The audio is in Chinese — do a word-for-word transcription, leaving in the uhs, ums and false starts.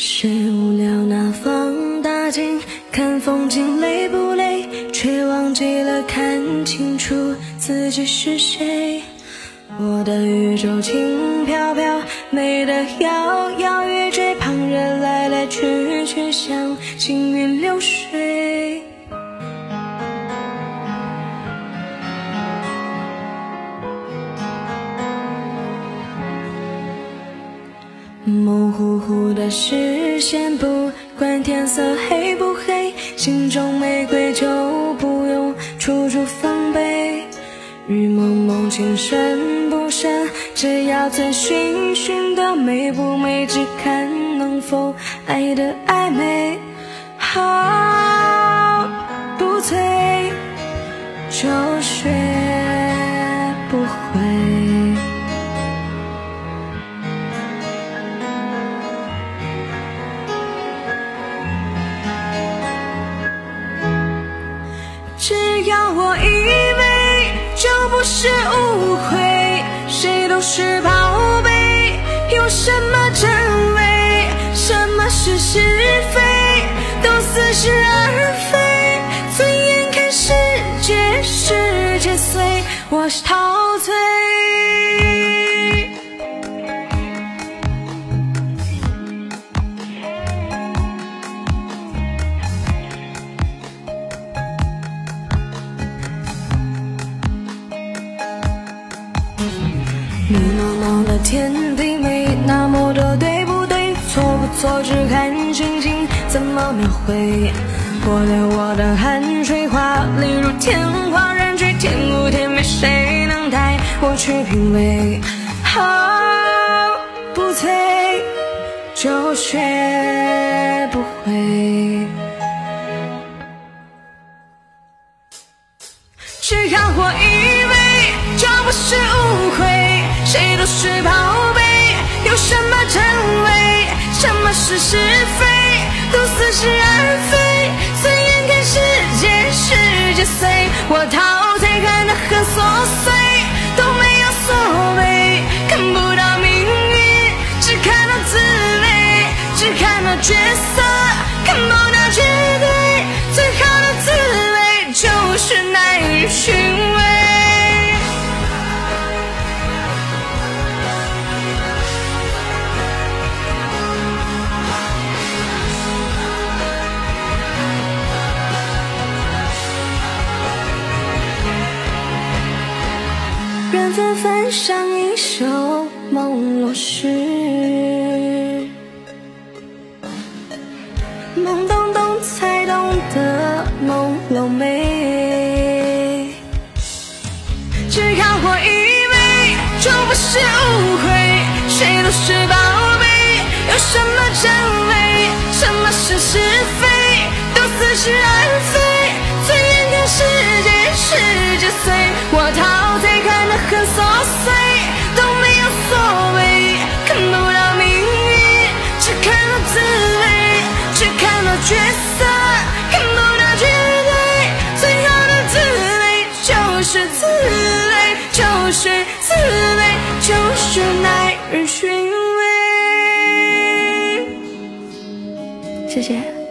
谁无聊拿放大镜看风景累不累，却忘记了看清楚自己是谁。我的宇宙轻飘飘，美得摇摇欲坠，旁人来来去去像行云流水。模糊糊的视线，不管天色黑不黑，心中玫瑰就不用处处防备。雨蒙蒙，情深不深，只要醉醺醺的，美不美，只看能否爱的暧昧。好不醉，就学不会。只要我以为，就不是误会，谁都是宝贝，有什么真伪，什么是是非，都似是而非。醉眼看世界，世界碎，我是陶醉。迷茫茫的天地没那么多对不对，错不错只看心情怎么描绘。我对我的汗水华丽如天花乱坠，天不天美谁能带我去品味。好不醉，就学不会。只要我以为，就不是误会，谁都是宝贝，有什么真伪，什么是是非，都似是而非。醉眼看世界，世界碎，我陶醉看得很琐碎，都没有所谓。看不到命运，只看到滋味，只看到角色，看不到绝对。最好的滋味就是耐人寻味。缘分翻上一首朦胧诗，懵懂懂才懂得朦胧美。只要我以为，就不是误会，谁都是宝贝，有什么真伪，什么是是非，都似是而非。醉眼看世界，世界碎，我陶醉看得很琐碎，都没有所谓。看不到命运，只看到滋味，只看到角色，看不到绝对。最好的滋味就是滋味，就是滋味，就是耐人寻味。谢谢。